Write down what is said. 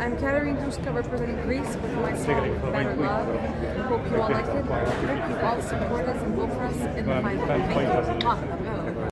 I'm Katerine Duska representing Greece with my song Better Love. Hope you all liked it. Hope you all support us and vote for us in the final. Thank you.